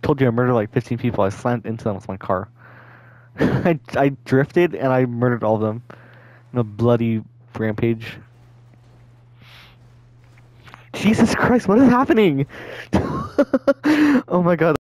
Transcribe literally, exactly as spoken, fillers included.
told you I murdered like fifteen people. I slammed into them with my car. I, I drifted and I murdered all of them in a bloody rampage. Jesus Christ, what is happening? Oh my god.